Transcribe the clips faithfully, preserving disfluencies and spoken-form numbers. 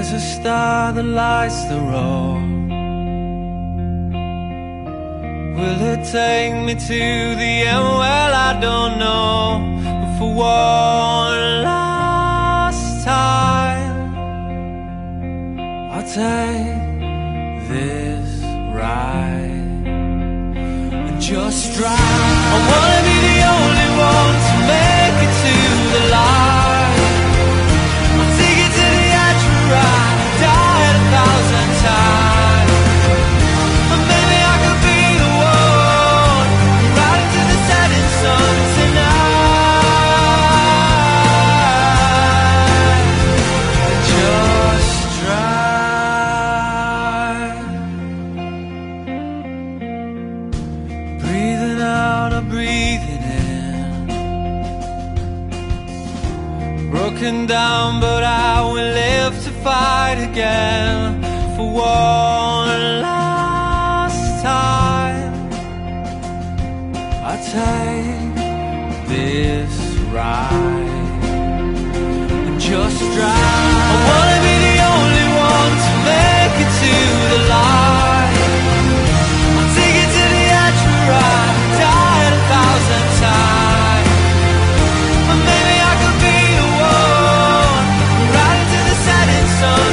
is a star that lights the road. Will it take me to the end? Well, I don't know. But for one last time, I'll take this ride and just drive. I wanna be the only one to make it to the light. I'll take it to the edge where I died a thousand times. And maybe I could be the one right into the setting sun tonight. Just drive. Breathing out or breathing in. Broken down, but I will live to fight again. For one last time, I take this ride and just drive. I wanna be the only one to make it to the light. I'll take it to the edge where I died a thousand times. And maybe I could be the one right into the setting sun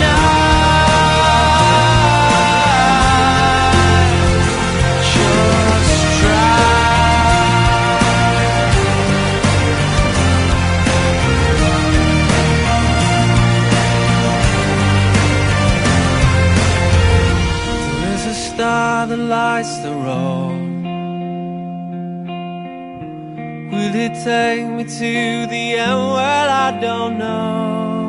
tonight. Just drive. There is a star that lights the road. Will it take me to the end? Well, I don't know.